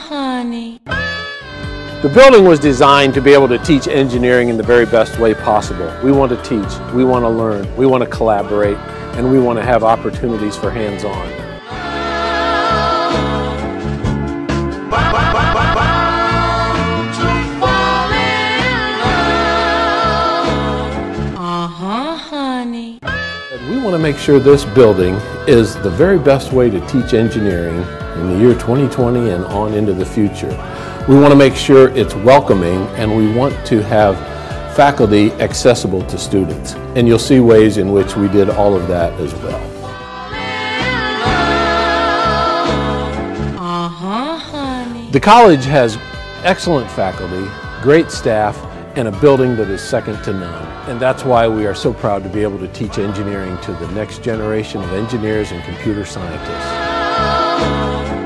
honey. The building was designed to be able to teach engineering in the very best way possible. We want to teach, we want to learn, we want to collaborate, and we want to have opportunities for hands-on. Honey. We want to make sure this building is the very best way to teach engineering in the year 2020 and on into the future. We want to make sure it's welcoming, and we want to have faculty accessible to students. And you'll see ways in which we did all of that as well. Honey. The college has excellent faculty, great staff, and a building that is second to none. And that's why we are so proud to be able to teach engineering to the next generation of engineers and computer scientists.